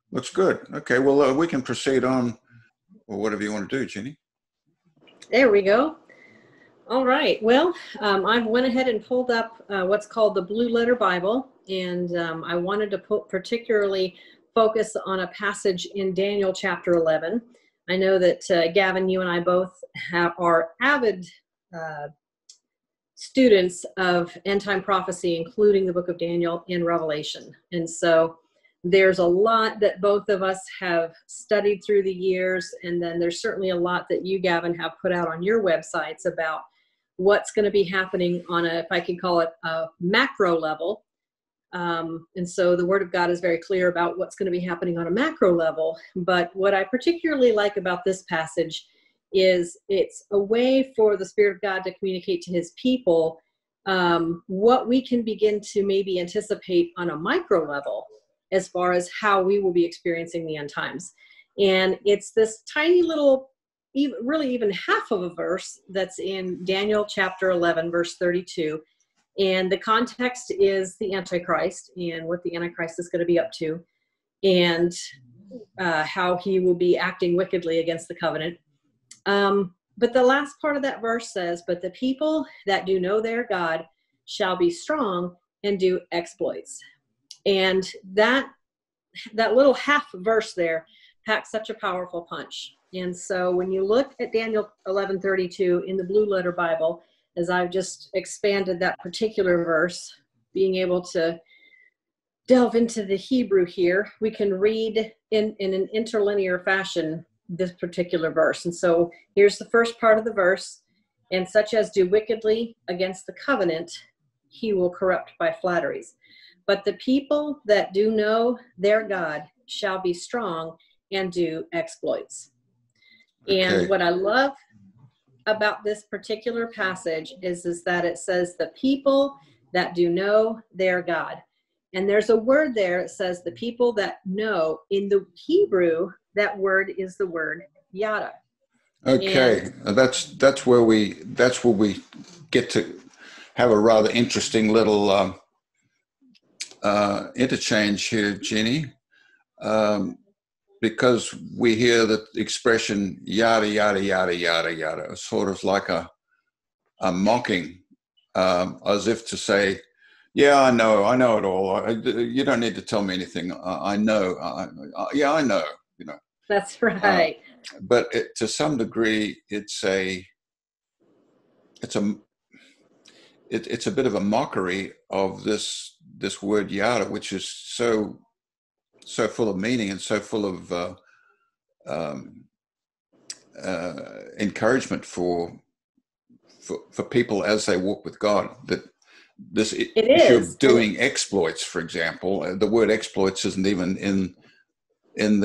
Looks good. Okay, well, we can proceed on, or whatever you want to do, Jeannie. There we go. All right. Well, I went ahead and pulled up what's called the Blue Letter Bible, and I wanted to particularly focus on a passage in Daniel chapter 11. I know that Gavin, you and I both are avid students of end-time prophecy, including the book of Daniel and Revelation. And so there's a lot that both of us have studied through the years, and then there's certainly a lot that you, Gavin, have put out on your websites about what's going to be happening on a, if I can call it, a macro level. And so the Word of God is very clear about what's going to be happening on a macro level. But what I particularly like about this passage is it's a way for the Spirit of God to communicate to his people what we can begin to maybe anticipate on a micro level as far as how we will be experiencing the end times. And it's this tiny little, really even half of a verse that's in Daniel chapter 11, verse 32. And the context is the Antichrist and what the Antichrist is going to be up to, and how he will be acting wickedly against the covenant. But the last part of that verse says, but the people that do know their God shall be strong and do exploits. And that little half verse there packs such a powerful punch. And so when you look at Daniel 11:32 in the Blue Letter Bible, as I've just expanded that particular verse, being able to delve into the Hebrew here, we can read in an interlinear fashion this particular verse. And so here's the first part of the verse. And such as do wickedly against the covenant, he will corrupt by flatteries. But the people that do know their God shall be strong and do exploits. Okay. And what I love about this particular passage is that it says the people that do know their God. And there's a word there that says the people that know. In the Hebrew, that word is the word yada. Okay, and that's where we get to have a rather interesting little interchange here, Jeannie, because we hear the expression yada yada yada yada yada, sort of like a mocking, as if to say, yeah, I know it all. You don't need to tell me anything. I know. Yeah, I know. You know. That's right. But to some degree, it's a bit of a mockery of this word yada, which is so full of meaning and so full of encouragement for people as they walk with God. That this issue of doing exploits, for example, the word exploits isn't even in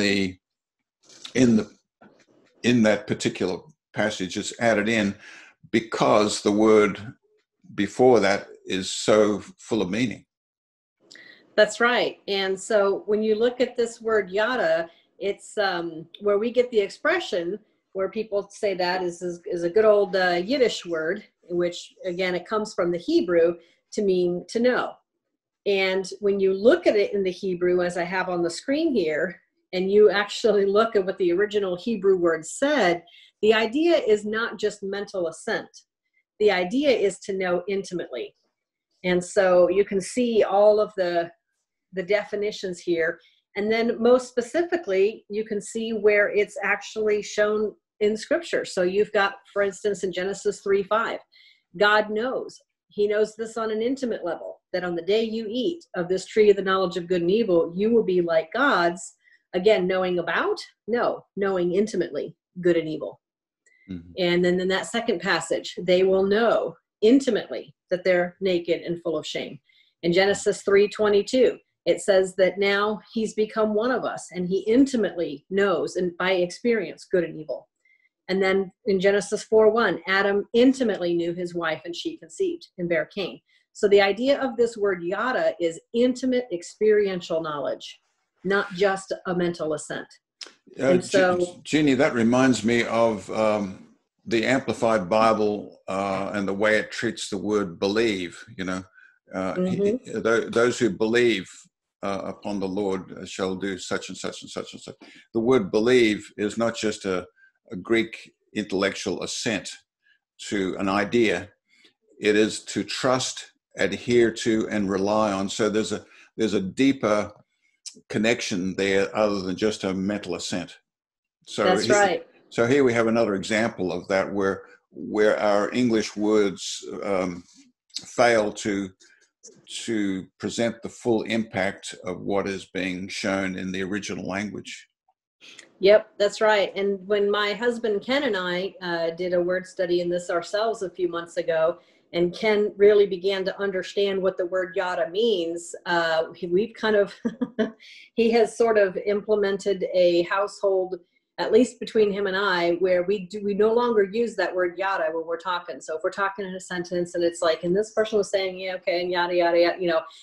that particular passage. It's added in because the word before that is so full of meaning. That's right. And so when you look at this word yada, it's where we get the expression where people say that is a good old Yiddish word, which again, it comes from the Hebrew to mean to know. And when you look at it in the Hebrew, as I have on the screen here, and you actually look at what the original Hebrew word said, the idea is not just mental assent. The idea is to know intimately. And so you can see all of the definitions here. And then most specifically, you can see where it's actually shown in Scripture. So you've got, for instance, in Genesis 3:5, God knows. He knows this on an intimate level, that on the day you eat of this tree of the knowledge of good and evil, you will be like gods. Again, knowing about? No, knowing intimately good and evil. Mm-hmm. And then in that second passage, they will know intimately that they're naked and full of shame. In Genesis 3:22, it says that now he's become one of us and he intimately knows and by experience good and evil. And then in Genesis 4:1, Adam intimately knew his wife and she conceived and bare Cain. So the idea of this word yada is intimate experiential knowledge, not just a mental assent. And so, Jeannie, that reminds me of the Amplified Bible and the way it treats the word believe. You know, those who believe upon the Lord shall do such and such and such and such. The word believe is not just a Greek intellectual assent to an idea. It is to trust, adhere to, and rely on. So there's a deeper connection there other than just a mental assent. So That's right. So here we have another example of that where our English words fail to present the full impact of what is being shown in the original language. Yep, that's right. And when my husband Ken and I did a word study in this ourselves a few months ago, and Ken really began to understand what the word yada means, we've kind of, he has sort of implemented a household, at least between him and I, where we no longer use that word yada when we're talking. So if we're talking in a sentence and it's like, and this person was saying, yeah, okay, and yada, yada, yada, you know,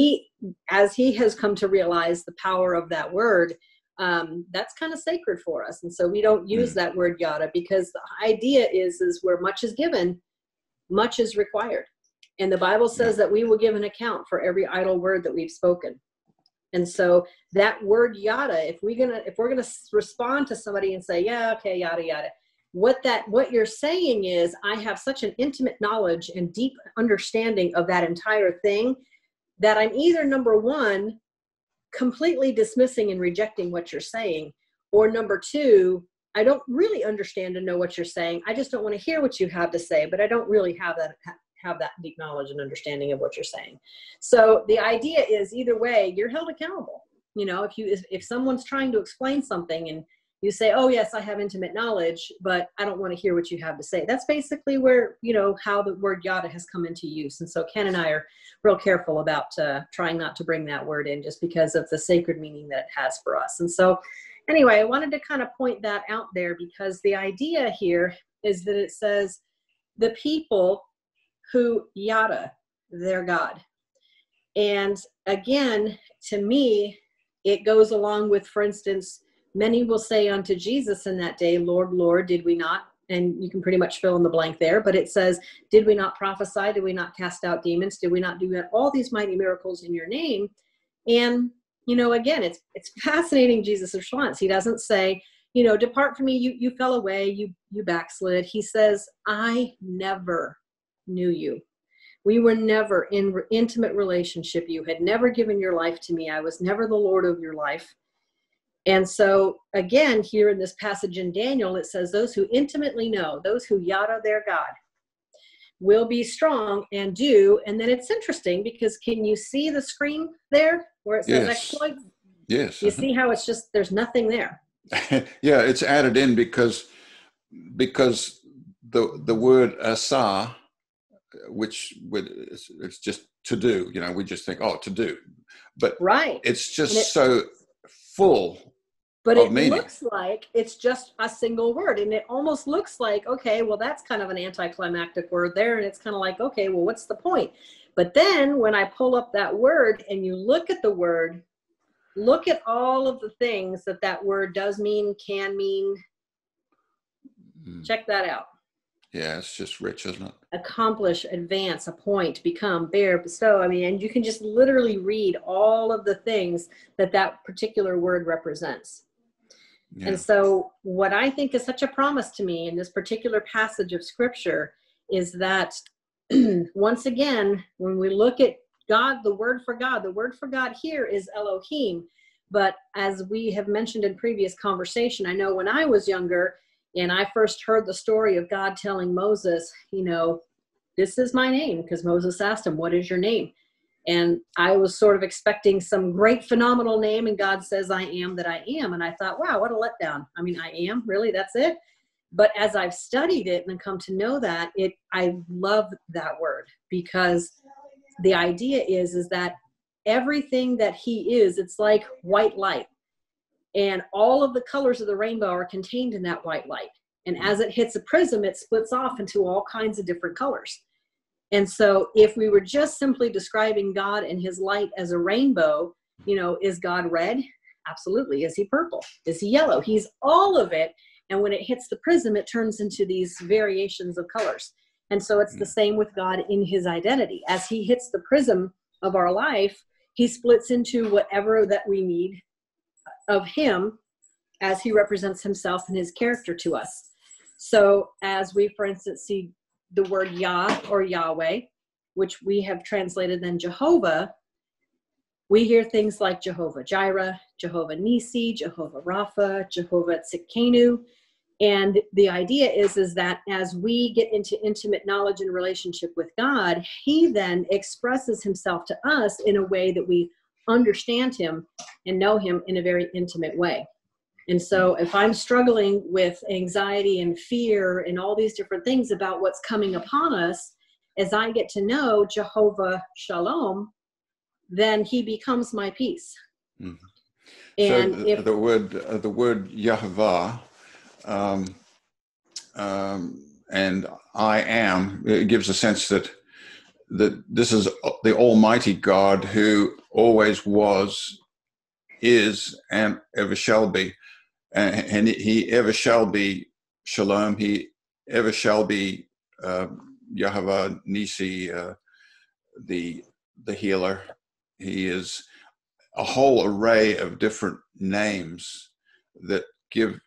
as he has come to realize the power of that word, that's kind of sacred for us. And so we don't use that word yada, because the idea is where much is given, much is required. And the Bible says that we will give an account for every idle word that we've spoken. And so that word yada, if we're gonna respond to somebody and say, yeah, okay, yada, yada, what you're saying is, I have such an intimate knowledge and deep understanding of that entire thing that I'm either, number one, completely dismissing and rejecting what you're saying, or number two, I don't really understand and know what you're saying. I just don't want to hear what you have to say, but I don't really have that deep knowledge and understanding of what you're saying. So the idea is, either way, you're held accountable. You know, if someone's trying to explain something and you say, oh yes, I have intimate knowledge, but I don't want to hear what you have to say. That's basically where, you know, how the word yada has come into use. And so Ken and I are real careful about trying not to bring that word in, just because of the sacred meaning that it has for us. And so anyway, I wanted to kind of point that out there, because the idea here is that it says the people who yada their God. And again, to me, it goes along with, for instance, many will say unto Jesus in that day, Lord, Lord, did we not? And you can pretty much fill in the blank there, but it says, did we not prophesy? Did we not cast out demons? Did we not do all these mighty miracles in your name? And, you know, again, it's fascinating, Jesus' response. He doesn't say, you know, depart from me, you fell away, you backslid. He says, I never knew you. We were never in intimate relationship. You had never given your life to me. I was never the Lord of your life. And so again, here in this passage in Daniel, it says those who intimately know, those who yada their God, will be strong and do. And then it's interesting, because can you see the screen there where it says exploits? Yes. You see how it's just, there's nothing there. Yeah, it's added in because the word asah, which it's just to do, you know, we just think, oh, to do, but right, it's just so full. But it meaning. Looks like it's just a single word, and it almost looks like, okay, well, that's kind of an anticlimactic word there, and it's kind of like, okay, well, what's the point? But then when I pull up that word and you look at the word, look at all of the things that word does mean, can mean. Check that out. Yeah, it's just rich, isn't it? Accomplish, advance, appoint, become, bear, bestow. I mean, and you can just literally read all of the things that particular word represents. Yeah. And so what I think is such a promise to me in this particular passage of scripture is that once again, when we look at God, the word for God here is Elohim. But as we have mentioned in previous conversation, I know when I was younger and I first heard the story of God telling Moses, you know, this is my name, because Moses asked him, what is your name? And I was sort of expecting some great phenomenal name, and God says, I am that I am. And I thought, wow, what a letdown. I mean, I am, really, that's it? But as I've studied it and come to know that, I love that word, because the idea is that everything that he is, it's like white light. And all of the colors of the rainbow are contained in that white light. And as it hits a prism, it splits off into all kinds of different colors. And so if we were just simply describing God and his light as a rainbow, you know, is God red? Absolutely. Is he purple? Is he yellow? He's all of it. And when it hits the prism, it turns into these variations of colors. And so it's the same with God in his identity. As he hits the prism of our life, he splits into whatever that we need of him as he represents himself and his character to us. So as we, for instance, see the word Yah or Yahweh, which we have translated then Jehovah, we hear things like Jehovah Jireh, Jehovah Nisi, Jehovah Rapha, Jehovah Tzidkenu. And the idea is that as we get into intimate knowledge and relationship with God, he then expresses himself to us in a way that we understand him and know him in a very intimate way. And so if I'm struggling with anxiety and fear and all these different things about what's coming upon us, as I get to know Jehovah Shalom, then he becomes my peace. Mm-hmm. And so if the word Yahweh and I am, it gives a sense that this is the Almighty God who always was, is, and ever shall be. And he ever shall be Shalom. He ever shall be Yahweh Nisi, the healer. He is a whole array of different names that give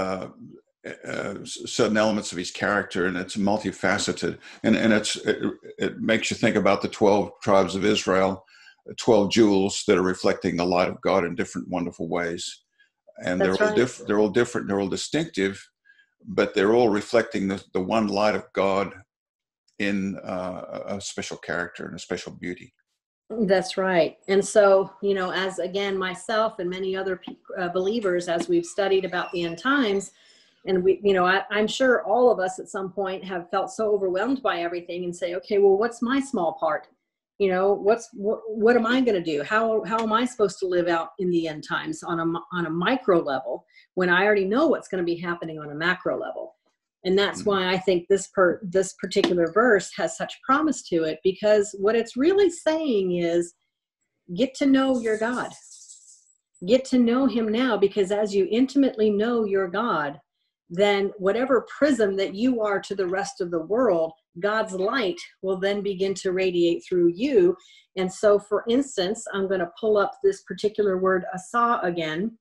certain elements of his character, and it's multifaceted. And it makes you think about the 12 tribes of Israel, 12 jewels that are reflecting the light of God in different wonderful ways. And they're all different, they're all distinctive, but they're all reflecting the one light of God in a special character and a special beauty. That's right. And so, as again, myself and many other believers, as we've studied about the end times, and I'm sure all of us at some point have felt so overwhelmed by everything and say, okay, well, what's my small part? What am I going to do? How am I supposed to live out in the end times on a micro level when I already know what's going to be happening on a macro level? And that's why I think this particular verse has such promise to it, because what it's really saying is get to know your God. Get to know him now, because as you intimately know your God, then whatever prism that you are to the rest of the world, God's light will then begin to radiate through you. And so, for instance, I'm going to pull up this particular word asah again.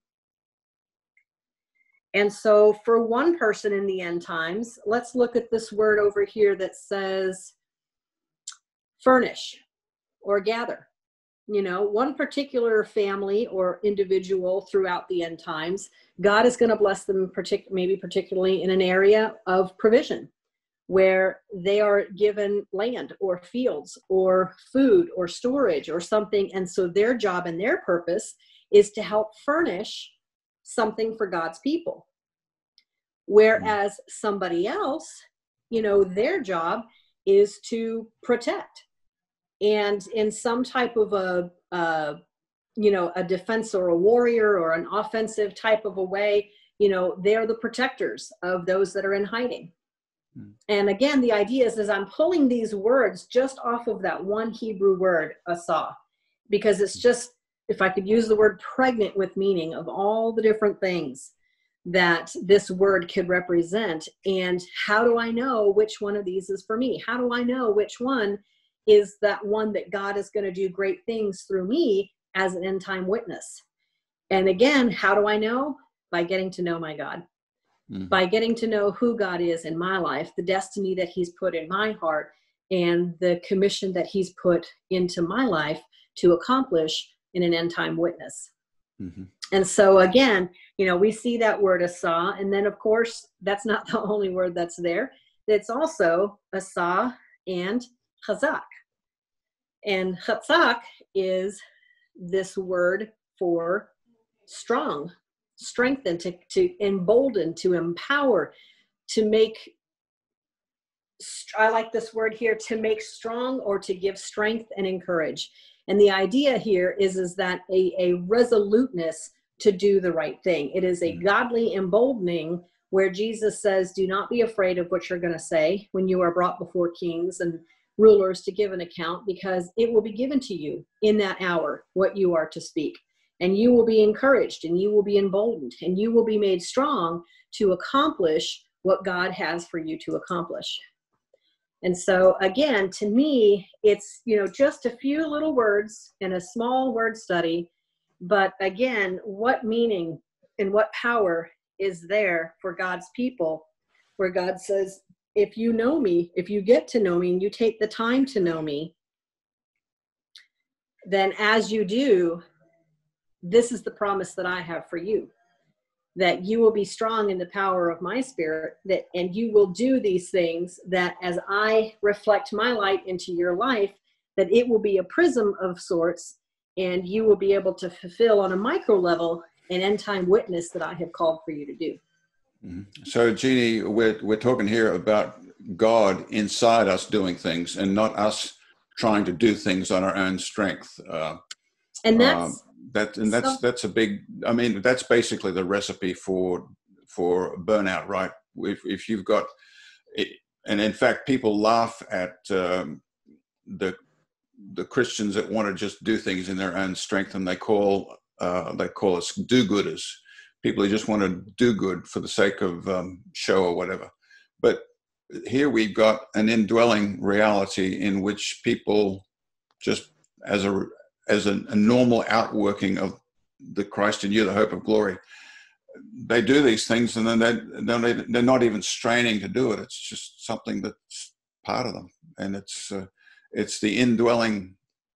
And so for one person in the end times, let's look at this word over here that says furnish or gather. One particular family or individual throughout the end times, God is going to bless them maybe particularly in an area of provision where they are given land or fields or food or storage or something. And so their job and their purpose is to help furnish something for God's people. Whereas somebody else, their job is to protect. And in some type of a defense or a warrior or an offensive type of a way, they're the protectors of those that are in hiding. And again, the idea is I'm pulling these words just off of that one Hebrew word, asah, because it's just, if I could use the word, pregnant with meaning of all the different things that this word could represent. And how do I know which one of these is for me? How do I know which one is that one that God is going to do great things through me as an end time witness? And again, how do I know? By getting to know my God. By getting to know who God is in my life, the destiny that he's put in my heart, and the commission that he's put into my life to accomplish in an end time witness. Mm-hmm. And so again, we see that word asah, and then of course, that's not the only word that's there. It's also asah and chazak. And chazak is this word for strong, strengthen, to embolden, to empower, to make, I like this word here, to make strong or to give strength and encourage. And the idea here is that a resoluteness to do the right thing. It is a godly emboldening where Jesus says, do not be afraid of what you're going to say when you are brought before kings and rulers to give an account, because it will be given to you in that hour what you are to speak. And you will be encouraged, and you will be emboldened, and you will be made strong to accomplish what God has for you to accomplish. And so again, to me, it's, just a few little words in a small word study. But again, what meaning and what power is there for God's people, where God says, if you know me, if you get to know me and you take the time to know me, then as you do, this is the promise that I have for you, that you will be strong in the power of my spirit, and you will do these things, that as I reflect my light into your life, that it will be a prism of sorts, and you will be able to fulfill on a micro level an end time witness that I have called for you to do. So, Jeannie, we're talking here about God inside us doing things, and not us trying to do things on our own strength. And that's that's a big. I mean, that's basically the recipe for burnout, right? If you've got it, and in fact, people laugh at the Christians that want to just do things in their own strength, and they call us do-gooders. People who just want to do good for the sake of show or whatever. But here we've got an indwelling reality in which people, just as a normal outworking of the Christ in you, the hope of glory, they do these things, and then they're not even straining to do it. It's just something that's part of them, and it's the indwelling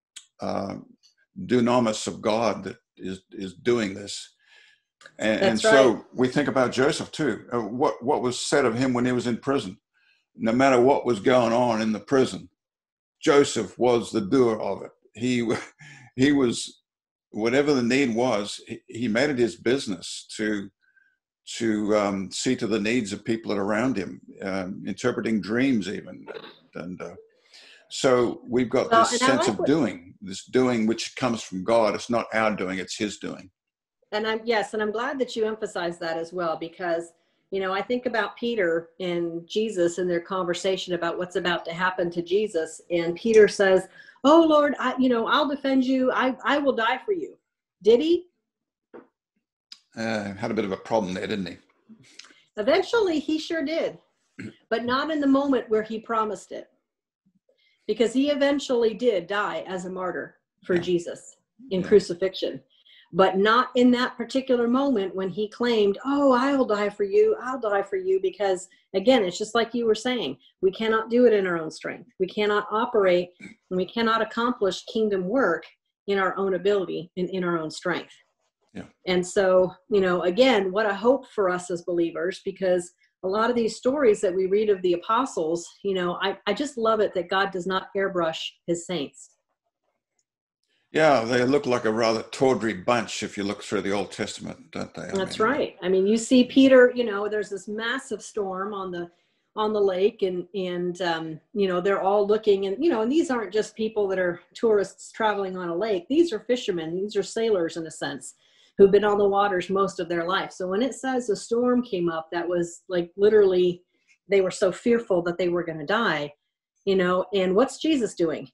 dunamis of God that is doing this. And so right. We think about Joseph too. What was said of him when he was in prison? No matter what was going on in the prison, Joseph was the doer of it. He was, whatever the need was, he made it his business to see to the needs of people that are around him, interpreting dreams even. And so we've got this sense of doing, which comes from God. It's not our doing, it's his doing. And I'm glad that you emphasize that as well, because, I think about Peter and Jesus and their conversation about what's about to happen to Jesus. And Peter says, "Oh Lord, I'll defend you. I will die for you." Did he? Had a bit of a problem there, didn't he? Eventually he sure did, but not in the moment where he promised it, because he eventually did die as a martyr for Jesus in crucifixion. But not in that particular moment when he claimed, "Oh, I'll die for you. I'll die for you." Because again, it's just like you were saying, we cannot do it in our own strength. We cannot operate and we cannot accomplish kingdom work in our own ability and in our own strength. Yeah. And so, again, what a hope for us as believers, because a lot of these stories that we read of the apostles, I just love it that God does not airbrush his saints. Yeah, they look like a rather tawdry bunch if you look through the Old Testament, don't they? That's right. I mean, you see Peter, there's this massive storm on the lake, and they're all looking, and and these aren't just people that are tourists traveling on a lake. These are fishermen. These are sailors in a sense, who've been on the waters most of their life. So when it says a storm came up, that was like literally they were so fearful that they were going to die, and what's Jesus doing?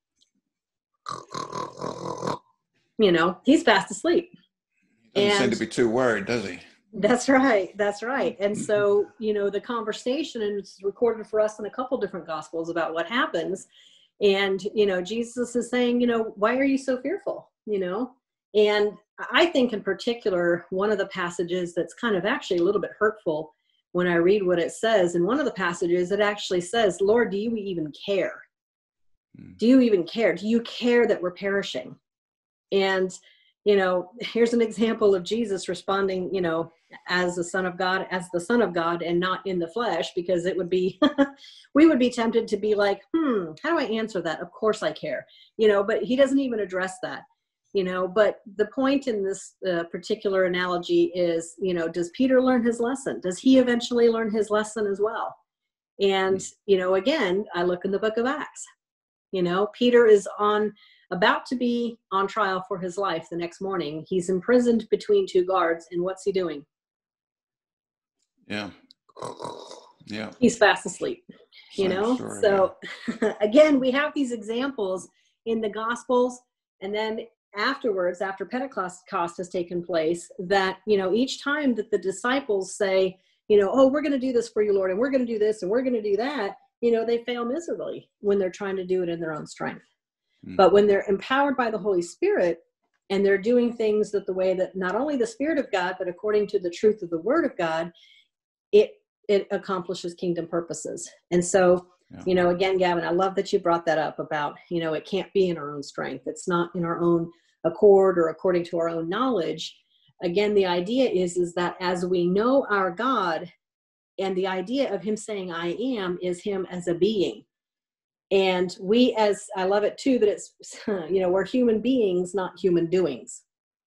He's fast asleep. He doesn't seem to be too worried, does he? That's right. That's right. And so, the conversation, and it's recorded for us in a couple different gospels about what happens. And, Jesus is saying, why are you so fearful? And I think in particular, one of the passages that's kind of actually a little bit hurtful when I read what it says. In one of the passages, it actually says, "Lord, do you even care? Do you even care? Do you care that we're perishing?" And, here's an example of Jesus responding, as the Son of God, and not in the flesh, because it would be, we would be tempted to be like, how do I answer that? Of course I care, but he doesn't even address that, but the point in this particular analogy is, does Peter learn his lesson? Does he eventually learn his lesson as well? And, again, I look in the book of Acts, Peter is about to be on trial for his life the next morning. He's imprisoned between two guards, and what's he doing? Yeah. He's fast asleep, story, so again, we have these examples in the Gospels, and then afterwards, after Pentecost has taken place, that, each time that the disciples say, "Oh, we're going to do this for you, Lord, and we're going to do this, and we're going to do that," they fail miserably when they're trying to do it in their own strength. But when they're empowered by the Holy Spirit and they're doing things that the way that not only the Spirit of God, but according to the truth of the Word of God, it accomplishes kingdom purposes. And so, again, Gavin, I love that you brought that up about, it can't be in our own strength. It's not in our own accord or according to our own knowledge. Again, the idea is that as we know our God, and the idea of him saying, I am, is him as a being. And I love it too, that it's, we're human beings, not human doings.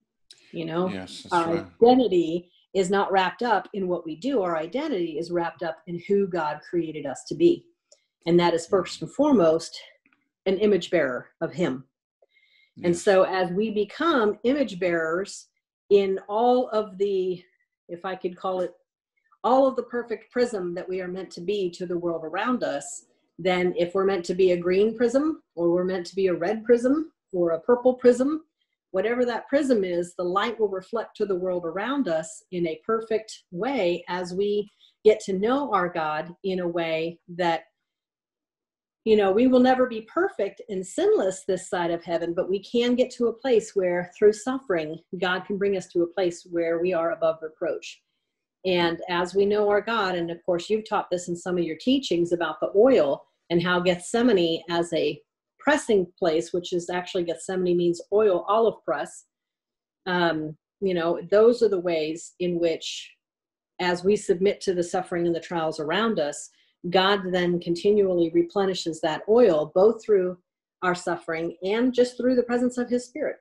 Yes, that's our right. Identity is not wrapped up in what we do. Our identity is wrapped up in who God created us to be. And that is first and foremost an image bearer of him. Yes. And so as we become image bearers in all of the, if I could call it, all of the perfect prism that we are meant to be to the world around us, then if we're meant to be a green prism, or we're meant to be a red prism, or a purple prism, whatever that prism is, the light will reflect to the world around us in a perfect way as we get to know our God in a way that, we will never be perfect and sinless this side of heaven, but we can get to a place where through suffering, God can bring us to a place where we are above reproach. And as we know our God, and of course you've taught this in some of your teachings about the oil and how Gethsemane as a pressing place, which is actually Gethsemane means oil, olive press. Those are the ways in which, as we submit to the suffering and the trials around us, God then continually replenishes that oil, both through our suffering and just through the presence of his Spirit,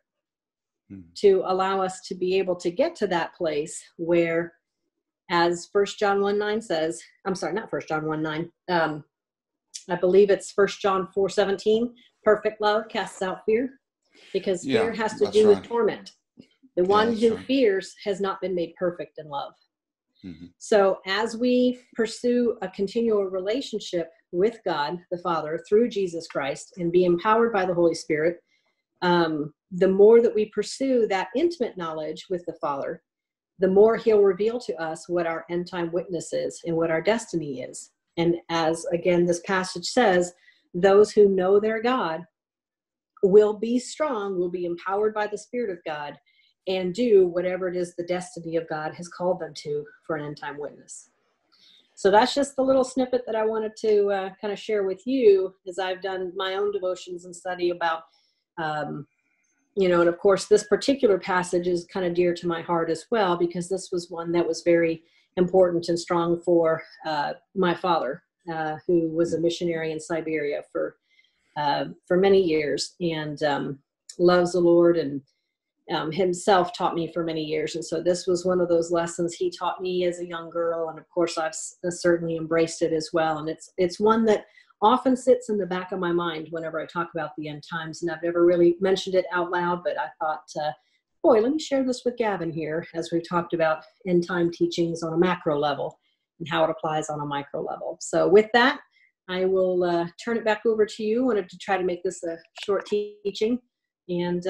to allow us to be able to get to that place where, as 1 John 1:9 says, I'm sorry, not 1 John 1:9. I believe it's 1 John 4:17. Perfect love casts out fear, because fear has to do with torment. The one who fears has not been made perfect in love. Mm-hmm. So as we pursue a continual relationship with God, the Father, through Jesus Christ, and be empowered by the Holy Spirit, the more that we pursue that intimate knowledge with the Father, the more he'll reveal to us what our end time witness is and what our destiny is. And as, again, this passage says, those who know their God will be strong, will be empowered by the Spirit of God, and do whatever it is the destiny of God has called them to for an end time witness. So that's just the little snippet that I wanted to kind of share with you, as I've done my own devotions and study about, and of course, this particular passage is kind of dear to my heart as well, because this was one that was very important and strong for my father, who was a missionary in Siberia for many years, and loves the Lord, and himself taught me for many years. And so this was one of those lessons he taught me as a young girl. And of course, I've certainly embraced it as well. And it's one that often sits in the back of my mind whenever I talk about the end times. And I've never really mentioned it out loud, but I thought, boy, let me share this with Gavin here, as we've talked about end time teachings on a macro level and how it applies on a micro level. So with that, I will turn it back over to you. I wanted to try to make this a short teaching. And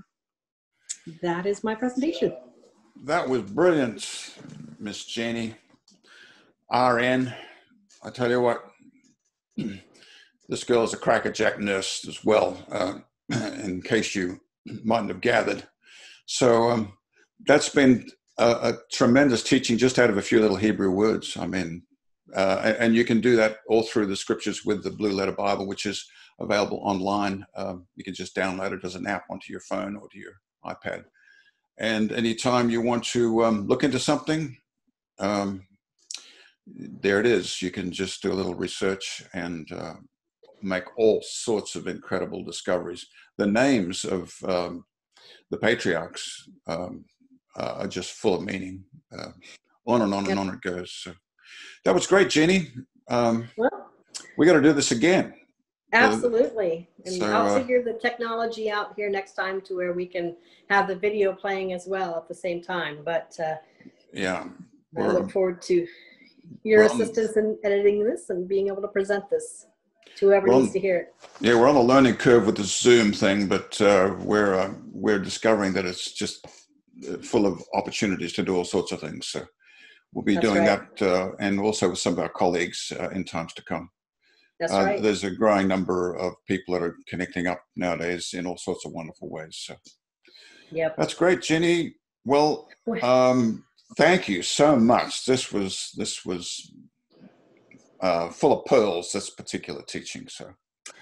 that is my presentation. That was brilliant, Miss Jeanne RN. I tell you what, this girl is a crackerjack nurse as well, in case you mightn't have gathered. So that's been a tremendous teaching just out of a few little Hebrew words. I mean, and you can do that all through the scriptures with the Blue Letter Bible, which is available online. You can just download it as an app onto your phone or to your iPad. And anytime you want to look into something, there it is. You can just do a little research and make all sorts of incredible discoveries. The names of the patriarchs are just full of meaning. On and on and on it goes. So that was great, Jeanne. We got to do this again. Absolutely. And so, I'll figure the technology out here next time to where we can have the video playing as well at the same time. But I look forward to your assistance in editing this and being able to present this to whoever needs to hear it. Yeah, we're on a learning curve with the Zoom thing, but we're discovering that it's just full of opportunities to do all sorts of things. So we'll be doing that, and also with some of our colleagues in times to come. That's right. There's a growing number of people that are connecting up nowadays in all sorts of wonderful ways. So Yep. that's great, Jeannie. Well, thank you so much. This was full of pearls, this particular teaching. So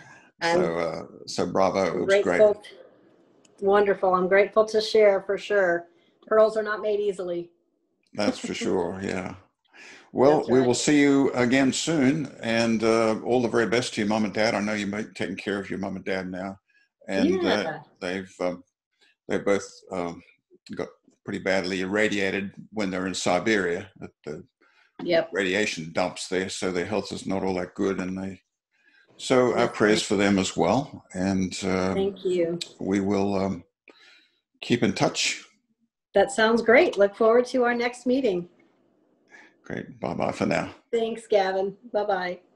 bravo. It was great. Wonderful. I'm grateful to share, for sure. Pearls are not made easily. That's for sure. Yeah. Well, right. We will see you again soon, and all the very best to your mom and dad. I know you're taking care of your mom and dad now, and they've both got pretty badly irradiated when they're in Siberia at the radiation dumps there, so their health is not all that good, and so our prayers for them as well. And thank you. We will keep in touch. That sounds great. Look forward to our next meeting. Great. Bye-bye for now. Thanks, Gavin. Bye-bye.